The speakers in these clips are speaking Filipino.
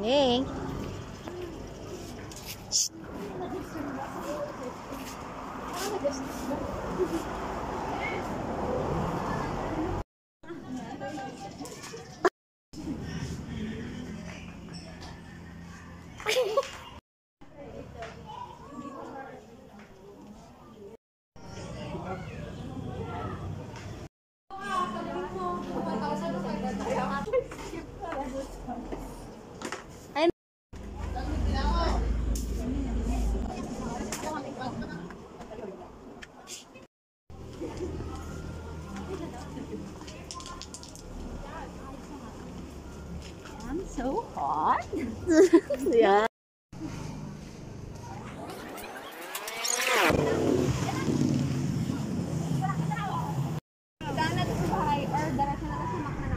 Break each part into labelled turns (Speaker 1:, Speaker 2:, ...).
Speaker 1: Hey.
Speaker 2: I'm so hot.
Speaker 1: Yeah.
Speaker 2: Gana sa bahay or diretso na sa makna.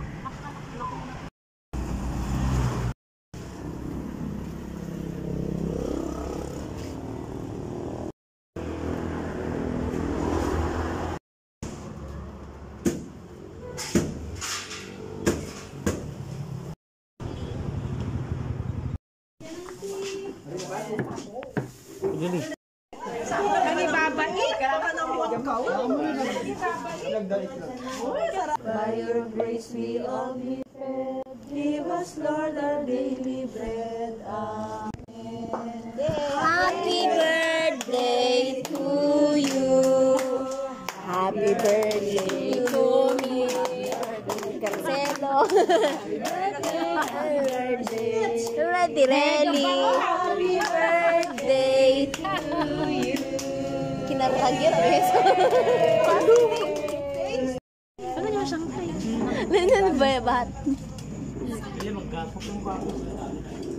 Speaker 3: By your grace we all be fed. Give us, Lord, our daily bread. Amen.
Speaker 1: Happy birthday to you. Happy birthday to me. Celo. Happy birthday. Ready, ready. Happy birthday to you. Kinaragir beso.
Speaker 2: Ano niya siyang
Speaker 1: Ano ba bat?
Speaker 3: Magkapok ng